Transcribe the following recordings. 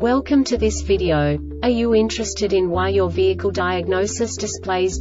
Welcome to this video. Are you interested in why your vehicle diagnosis displays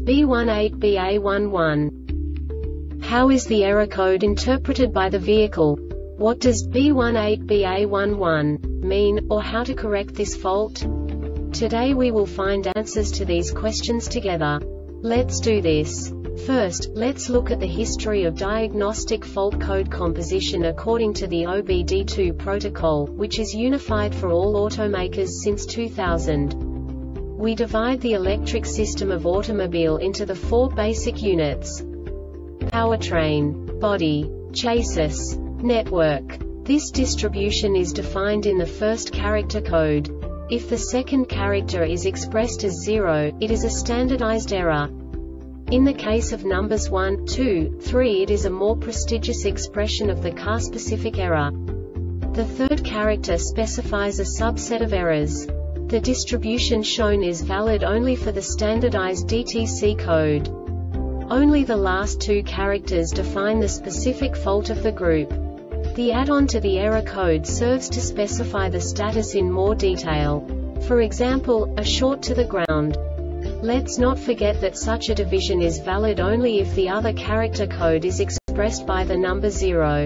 B18BA11? How is the error code interpreted by the vehicle? What does B18BA11 mean, or how to correct this fault? Today we will find answers to these questions together. Let's do this. First, let's look at the history of diagnostic fault code composition according to the OBD2 protocol, which is unified for all automakers since 2000. We divide the electric system of automobile into the four basic units: powertrain, body, chassis, network. This distribution is defined in the first character code. If the second character is expressed as 0, it is a standardized error. In the case of numbers 1, 2, 3, it is a more prestigious expression of the car-specific error. The third character specifies a subset of errors. The distribution shown is valid only for the standardized DTC code. Only the last two characters define the specific fault of the group. The add-on to the error code serves to specify the status in more detail. For example, a short to the ground. Let's not forget that such a division is valid only if the other character code is expressed by the number 0.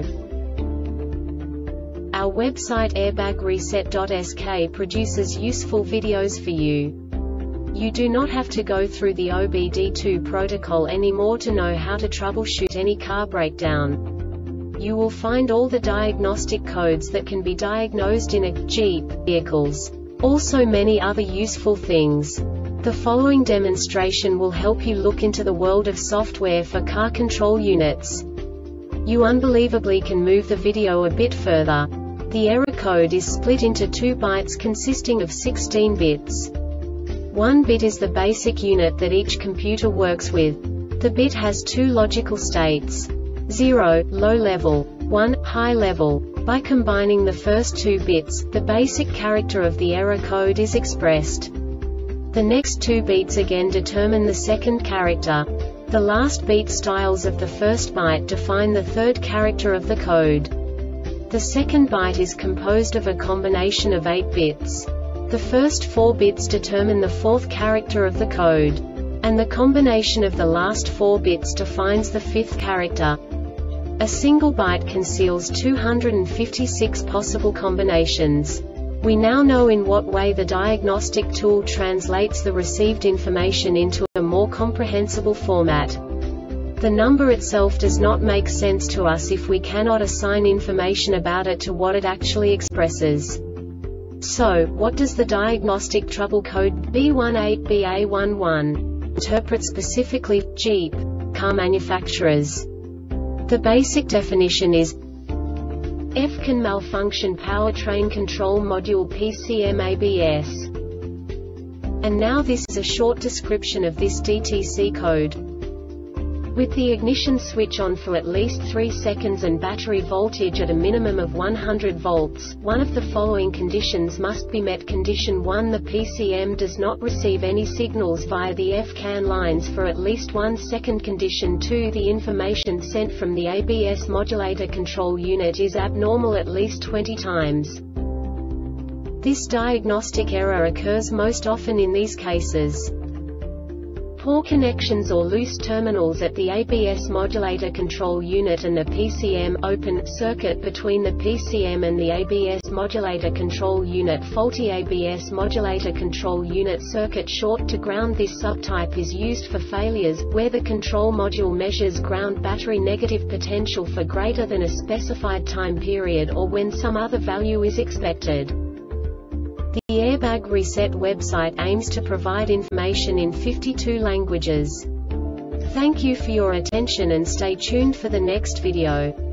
Our website airbagreset.sk produces useful videos for you. You do not have to go through the OBD2 protocol anymore to know how to troubleshoot any car breakdown. You will find all the diagnostic codes that can be diagnosed in a Jeep vehicles. Also many other useful things. The following demonstration will help you look into the world of software for car control units. You unbelievably can move the video a bit further. The error code is split into 2 bytes consisting of 16 bits. 1 bit is the basic unit that each computer works with. The bit has 2 logical states: 0, low level, 1, high level. By combining the first 2 bits, the basic character of the error code is expressed. The next 2 beats again determine the second character. The last beat styles of the first byte define the third character of the code. The second byte is composed of a combination of 8 bits. The first 4 bits determine the fourth character of the code. And the combination of the last 4 bits defines the fifth character. A single byte conceals 256 possible combinations. We now know in what way the diagnostic tool translates the received information into a more comprehensible format. The number itself does not make sense to us if we cannot assign information about it to what it actually expresses. So, what does the diagnostic trouble code B18BA11 interpret specifically for Jeep car manufacturers? The basic definition is: F can malfunction powertrain control module PCM ABS. And now this is a short description of this DTC code. With the ignition switch on for at least 3 seconds and battery voltage at a minimum of 100 volts, one of the following conditions must be met. Condition 1: the PCM does not receive any signals via the F-CAN lines for at least 1 second. Condition 2: the information sent from the ABS modulator control unit is abnormal at least 20 times. This diagnostic error occurs most often in these cases: poor connections or loose terminals at the ABS modulator control unit and the PCM, open circuit between the PCM and the ABS modulator control unit, faulty ABS modulator control unit circuit, short to ground. This subtype is used for failures where the control module measures ground battery negative potential for greater than a specified time period or when some other value is expected. The Airbag Reset website aims to provide information in 52 languages. Thank you for your attention and stay tuned for the next video.